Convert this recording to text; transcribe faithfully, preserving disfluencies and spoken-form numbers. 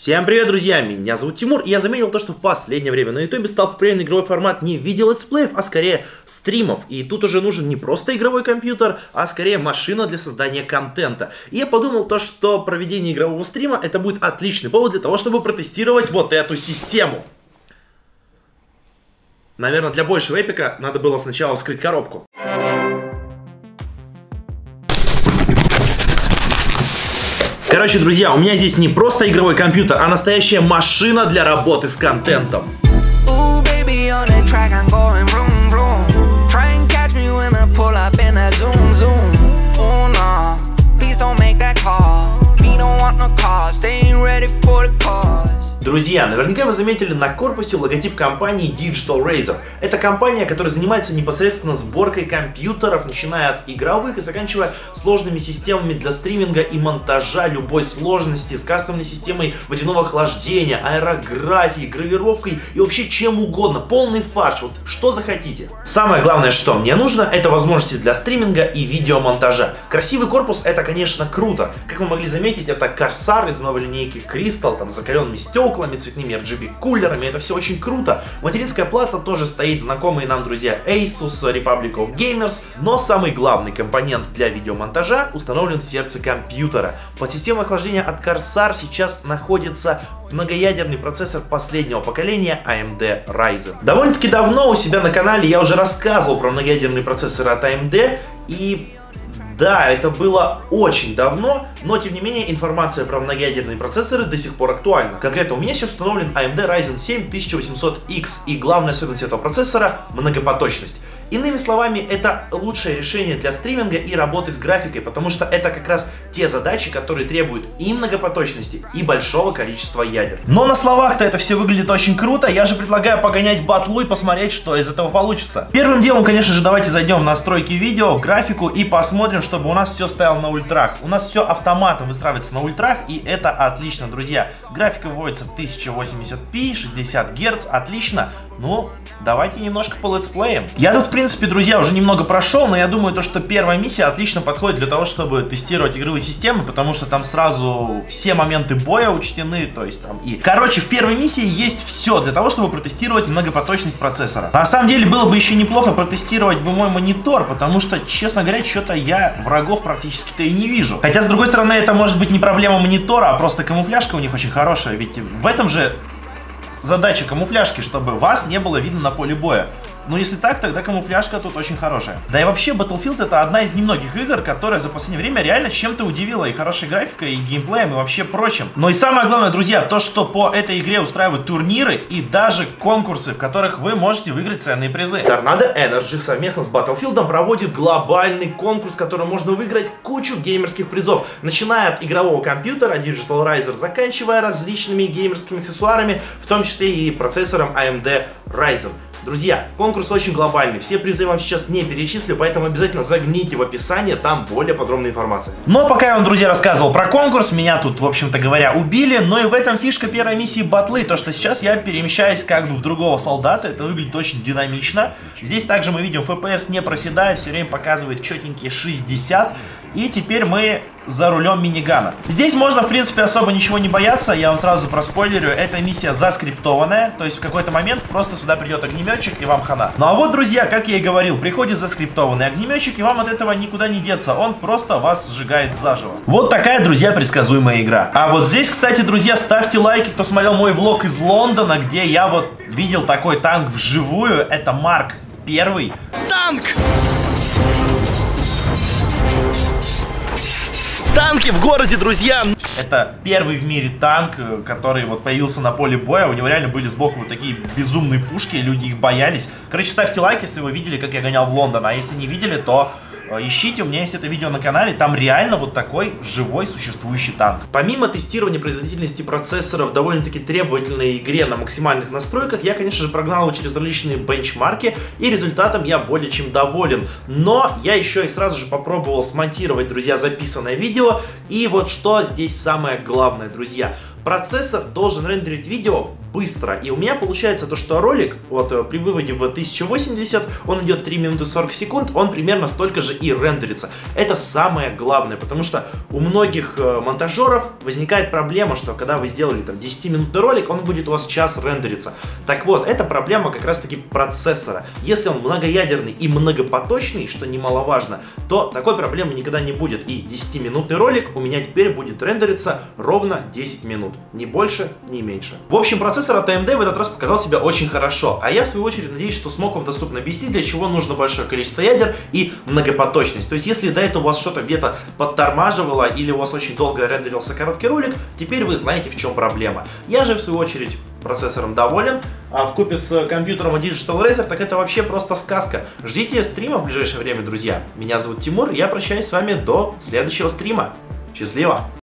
Всем привет, друзья! Меня зовут Тимур, и я заметил то, что в последнее время на ютубе стал популярен игровой формат не в виде летсплеев, а скорее стримов. И тут уже нужен не просто игровой компьютер, а скорее машина для создания контента. И я подумал то, что проведение игрового стрима это будет отличный повод для того, чтобы протестировать вот эту систему. Наверное, для большего эпика надо было сначала вскрыть коробку. Короче, друзья, у меня здесь не просто игровой компьютер, а настоящая машина для работы с контентом. Друзья, наверняка вы заметили на корпусе логотип компании Digital Razor. Это компания, которая занимается непосредственно сборкой компьютеров, начиная от игровых и заканчивая сложными системами для стриминга и монтажа любой сложности, с кастомной системой водяного охлаждения, аэрографией, гравировкой и вообще чем угодно. Полный фарш, вот что захотите. Самое главное, что мне нужно, это возможности для стриминга и видеомонтажа. Красивый корпус это, конечно, круто. Как вы могли заметить, это Corsair из новой линейки Crystal, там с закаленными стеклами, цветными эр джи би-кулерами, это все очень круто. Материнская плата тоже стоит, знакомые нам друзья Asus, Republic of Gamers, но самый главный компонент для видеомонтажа установлен в сердце компьютера. Под системой охлаждения от Corsair сейчас находится многоядерный процессор последнего поколения эй эм ди Ryzen. Довольно-таки давно у себя на канале я уже рассказывал про многоядерные процессоры от эй эм ди, и да, это было очень давно, но тем не менее информация про многоядерные процессоры до сих пор актуальна. Конкретно у меня сейчас установлен эй эм ди Ryzen семь тысяча восемьсот икс, и главная особенность этого процессора – многопоточность. Иными словами, это лучшее решение для стриминга и работы с графикой, потому что это как раз те задачи, которые требуют и многопоточности, и большого количества ядер. Но на словах-то это все выглядит очень круто, я же предлагаю погонять в батлу и посмотреть, что из этого получится. Первым делом, конечно же, давайте зайдем в настройки видео, в графику и посмотрим, чтобы у нас все стояло на ультрах. У нас все автоматом выстраивается на ультрах, и это отлично, друзья. Графика выводится тысяча восемьдесят пи, шестьдесят герц, отлично. Ну, давайте немножко по летсплеям. Я тут, в принципе, друзья, уже немного прошел, но я думаю, то, что первая миссия отлично подходит для того, чтобы тестировать игровые системы, потому что там сразу все моменты боя учтены, то есть там и... Короче, в первой миссии есть все для того, чтобы протестировать многопоточность процессора. На самом деле, было бы еще неплохо протестировать бы мой монитор, потому что, честно говоря, что-то я врагов практически-то и не вижу. Хотя, с другой стороны, это может быть не проблема монитора, а просто камуфляжка у них очень хорошая, ведь в этом же задача камуфляжки, чтобы вас не было видно на поле боя. Но если так, тогда камуфляжка тут очень хорошая. Да и вообще Battlefield это одна из немногих игр, которая за последнее время реально чем-то удивила и хорошей графикой, и геймплеем, и вообще прочим. Но и самое главное, друзья, то, что по этой игре устраивают турниры и даже конкурсы, в которых вы можете выиграть ценные призы. Tornado Energy совместно с Battlefield проводит глобальный конкурс, в котором можно выиграть кучу геймерских призов, начиная от игрового компьютера Digital Razor, заканчивая различными геймерскими аксессуарами, в том числе и процессором эй эм ди Ryzen. Друзья, конкурс очень глобальный, все призы я вам сейчас не перечислю, поэтому обязательно загляните в описание, там более подробная информация. Но пока я вам, друзья, рассказывал про конкурс, меня тут, в общем-то говоря, убили, но и в этом фишка первой миссии батлы, то что сейчас я перемещаюсь как бы в другого солдата, это выглядит очень динамично. Здесь также мы видим, эф пи эс не проседает, все время показывает четенькие шестьдесят, и теперь мы за рулем минигана. Здесь можно, в принципе, особо ничего не бояться, я вам сразу проспойлерю, эта миссия заскриптованная, то есть в какой-то момент просто сюда придет огнеметчик и вам хана. Ну а вот, друзья, как я и говорил, приходит заскриптованный огнеметчик, и вам от этого никуда не деться, он просто вас сжигает заживо. Вот такая, друзья, предсказуемая игра. А вот здесь, кстати, друзья, ставьте лайки, кто смотрел мой влог из Лондона, где я вот видел такой танк вживую, это Марк один. Танк! Танки в городе, друзья! Это первый в мире танк, который вот появился на поле боя. У него реально были сбоку вот такие безумные пушки, люди их боялись. Короче, ставьте лайк, если вы видели, как я гонял в Лондон. А если не видели, то ищите, у меня есть это видео на канале, там реально вот такой живой существующий танк. Помимо тестирования производительности процессора в довольно-таки требовательной игре на максимальных настройках, я, конечно же, прогнал его через различные бенчмарки, и результатом я более чем доволен. Но я еще и сразу же попробовал смонтировать, друзья, записанное видео, и вот что здесь самое главное, друзья. Процессор должен рендерить видео быстро. И у меня получается то, что ролик вот при выводе в тысячу восемьдесят, он идет три минуты сорок секунд, он примерно столько же и рендерится. Это самое главное, потому что у многих э, монтажеров возникает проблема, что когда вы сделали там десятиминутный ролик, он будет у вас час рендериться. Так вот, это проблема как раз таки процессора. Если он многоядерный и многопоточный, что немаловажно, то такой проблемы никогда не будет. И десятиминутный ролик у меня теперь будет рендериться ровно десять минут. Ни больше, ни меньше. В общем, процессор от эй эм ди в этот раз показал себя очень хорошо. А я, в свою очередь, надеюсь, что смог вам доступно объяснить, для чего нужно большое количество ядер и многопоточность. То есть, если до этого у вас что-то где-то подтормаживало или у вас очень долго рендерился короткий ролик, теперь вы знаете, в чем проблема. Я же, в свою очередь, процессором доволен, а вкупе с компьютером Digital Razer, так это вообще просто сказка. Ждите стрима в ближайшее время, друзья. Меня зовут Тимур, я прощаюсь с вами до следующего стрима. Счастливо!